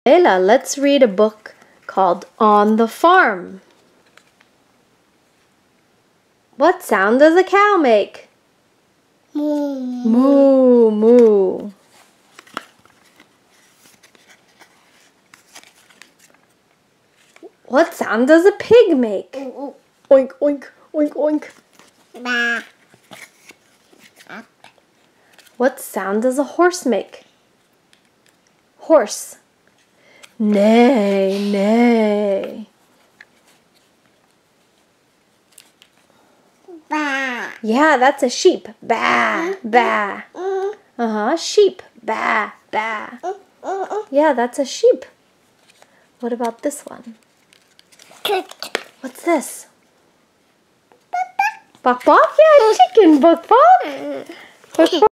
Layla, let's read a book called On the Farm. What sound does a cow make? Moo. Moo, moo. What sound does a pig make? Oink, oink, oink, oink. Bah. What sound does a horse make? Horse. Neigh, neigh. Bah. Yeah, that's a sheep. Bah, bah. Sheep. Bah, bah. Yeah, that's a sheep. What about this one? What's this? Bok bok? Yeah, chicken. Bok bok.